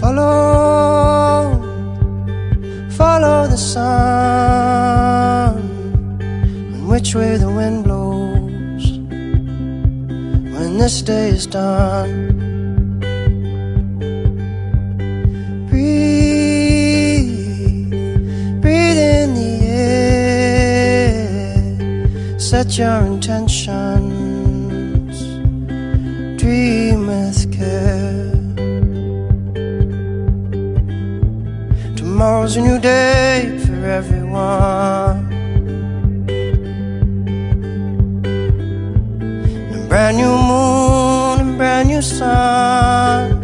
follow the sun, and which way the wind blows when this day is done. Breathe in the air, set your intentions, dream with care. Tomorrow's a new day for everyone, and a brand new moon and brand new sun.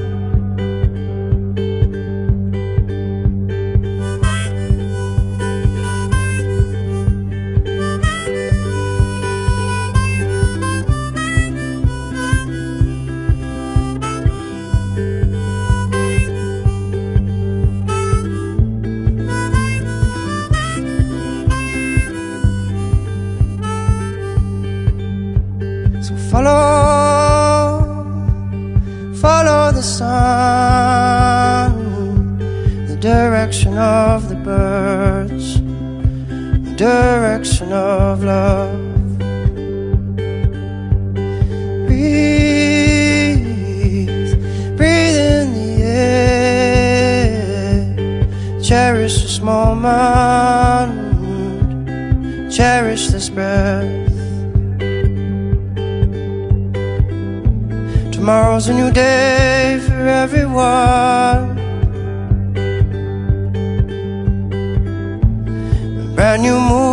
So follow the sun, the direction of the birds, the direction of love. Breathe in the air, cherish this moment, cherish this breath. Tomorrow's a new day for everyone, a brand new moon